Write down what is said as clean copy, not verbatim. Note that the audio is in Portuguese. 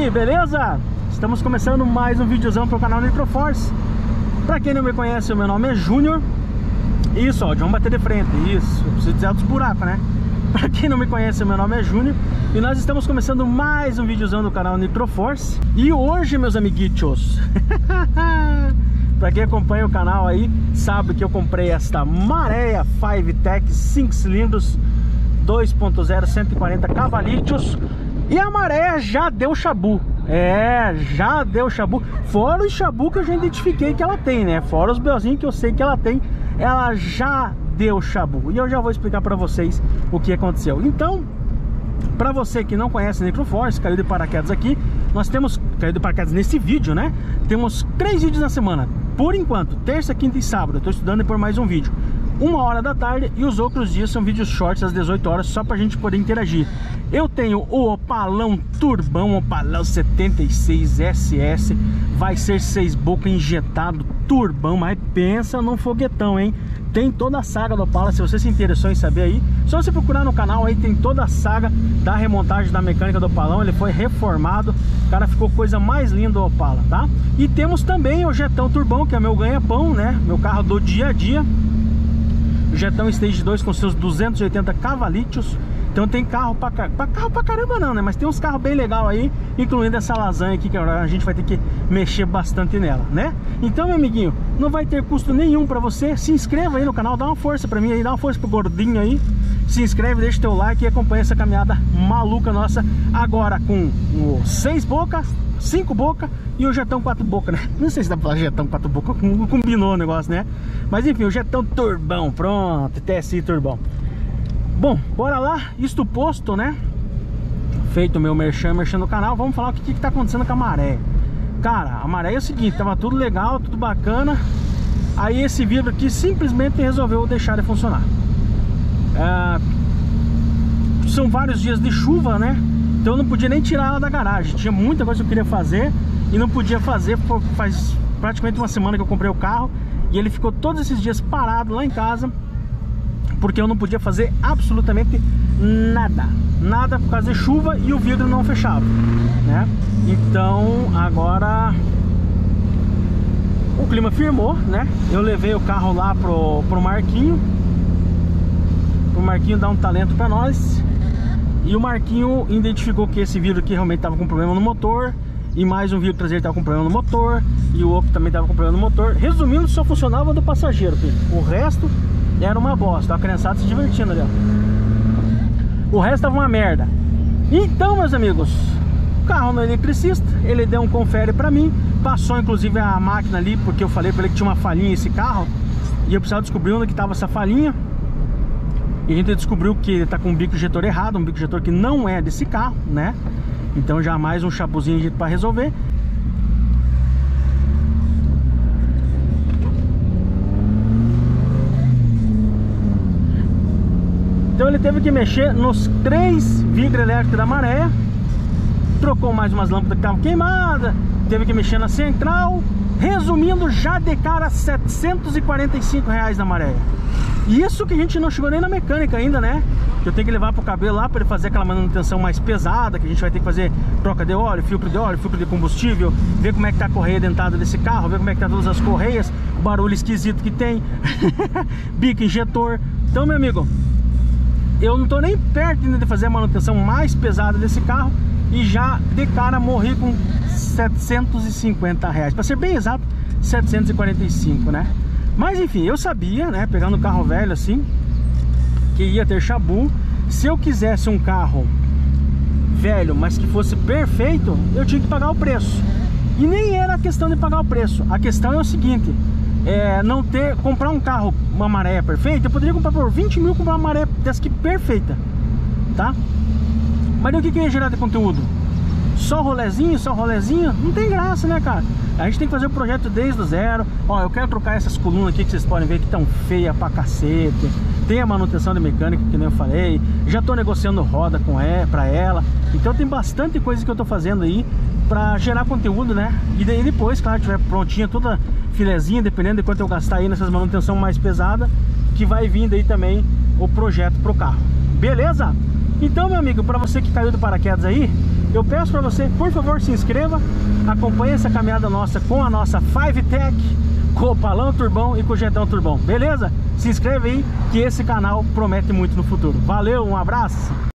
aí, beleza? Estamos começando mais um videozão pro canal Nitroforce. Pra quem não me conhece, o meu nome é Júnior. Isso, ó, vamos bater de frente. Isso, eu preciso dizer dos buracos, né? Pra quem não me conhece, o meu nome é Júnior. E nós estamos começando mais um videozão do canal Nitroforce. E hoje, meus amiguitos, pra quem acompanha o canal aí, sabe que eu comprei esta Marea 5TEC 5 cilindros 2.0, 140 cavalitos. E a Marea já deu chabu. Já deu chabu. Fora os chabu que eu já identifiquei que ela tem, né? Fora os belzinhos que eu sei que ela tem, ela já deu chabu. E eu já vou explicar pra vocês o que aconteceu. Então, pra você que não conhece Nitroforce, caiu de paraquedas aqui, nós temos, caiu de paraquedas nesse vídeo, né? Temos 3 vídeos na semana. Por enquanto, terça, quinta e sábado. Eu tô estudando por mais um vídeo. 1h da tarde, e os outros dias são vídeos shorts às 18 horas, só pra gente poder interagir. Eu tenho o Opalão Turbão, Opalão 76 SS, vai ser 6 boca injetado, turbão, mas pensa num foguetão, hein? Tem toda a saga do Opala, se você se interessou em saber aí, só você procurar no canal aí, tem toda a saga da remontagem da mecânica do Opalão. Ele foi reformado, cara, ficou coisa mais linda do Opala, tá? E temos também o Jetão Turbão, que é meu ganha-pão, né? Meu carro do dia a dia. O Jetão Stage 2 com seus 280 cavalitos. Então tem carro pra caramba não, né? Mas tem uns carros bem legal aí, incluindo essa lasanha aqui, que a gente vai ter que mexer bastante nela, né? Então, meu amiguinho, não vai ter custo nenhum pra você. Se inscreva aí no canal, dá uma força pra mim aí, dá uma força pro gordinho aí. Se inscreve, deixa teu like e acompanha essa caminhada maluca nossa. Agora com o 6 boca, 5 boca e o Jetão 4 boca, né? Não sei se dá pra falar Jetão 4 boca, combinou o negócio, né? Mas enfim, o Jetão Turbão, pronto, TSI Turbão. Bom, bora lá, isto posto, né? Feito o meu merchan no canal, vamos falar o que tá acontecendo com a Marea. Cara, a Marea é o seguinte, tava tudo legal, tudo bacana. Aí esse vidro aqui simplesmente resolveu deixar de funcionar. São vários dias de chuva, né? Então eu não podia nem tirar ela da garagem. Tinha muita coisa que eu queria fazer e não podia fazer. Faz praticamente uma semana que eu comprei o carro e ele ficou todos esses dias parado lá em casa, porque eu não podia fazer absolutamente nada por causa de chuva e o vidro não fechava, né? Então agora o clima firmou, né? Eu levei o carro lá pro Marquinho, dar um talento pra nós. E o Marquinho identificou que esse vidro aqui realmente estava com problema no motor, e mais um vidro traseiro estava com problema no motor, e o outro também estava com problema no motor. Resumindo, só funcionava do passageiro, filho. O resto era uma bosta, a criançada se divertindo ali, ó. O resto tava uma merda. Então, meus amigos, o carro no eletricista, ele deu um confere pra mim, passou inclusive a máquina ali, porque eu falei pra ele que tinha uma falhinha esse carro, e eu precisava descobrir onde que tava essa falhinha. E a gente descobriu que ele tá com um bico injetor errado, um bico injetor que não é desse carro, né? Então já mais um chapuzinho para resolver. Então ele teve que mexer nos 3 vidros elétricos da Marea, trocou mais umas lâmpadas que estavam queimadas, teve que mexer na central. Resumindo, já de cara R$745 na Marea. Isso que a gente não chegou nem na mecânica ainda, né? Que eu tenho que levar pro cabelo lá para ele fazer aquela manutenção mais pesada, que a gente vai ter que fazer troca de óleo, filtro de combustível, ver como é que tá a correia dentada desse carro, ver como é que tá todas as correias, o barulho esquisito que tem, bico injetor. Então, meu amigo, eu não tô nem perto ainda de fazer a manutenção mais pesada desse carro e já de cara morri com R$750, para ser bem exato, 745, né? Mas enfim, eu sabia, né, pegando um carro velho assim, que ia ter chabu. Se eu quisesse um carro velho, mas que fosse perfeito, eu tinha que pagar o preço. E nem era a questão de pagar o preço. A questão é o seguinte, comprar um carro, uma Marea perfeita, eu poderia comprar por 20 mil, comprar uma Marea dessa aqui perfeita, tá? Mas o que ia gerar de conteúdo? Só rolezinho, não tem graça, né, cara? A gente tem que fazer o projeto desde o zero. Ó, eu quero trocar essas colunas aqui que vocês podem ver que estão feias pra cacete. Tem a manutenção de mecânica, que nem eu falei. Já tô negociando roda pra ela. Então tem bastante coisa que eu tô fazendo aí pra gerar conteúdo, né? E daí depois, claro, tiver prontinha, toda filezinha, dependendo de quanto eu gastar aí nessas manutenção mais pesada, que vai vindo aí também o projeto pro carro. Beleza? Então, meu amigo, para você que caiu do paraquedas aí, eu peço para você, por favor, se inscreva, acompanhe essa caminhada nossa com a nossa 5Tech, com o Opalão Turbão e com o Jetão Turbão, beleza? Se inscreve aí que esse canal promete muito no futuro. Valeu, um abraço!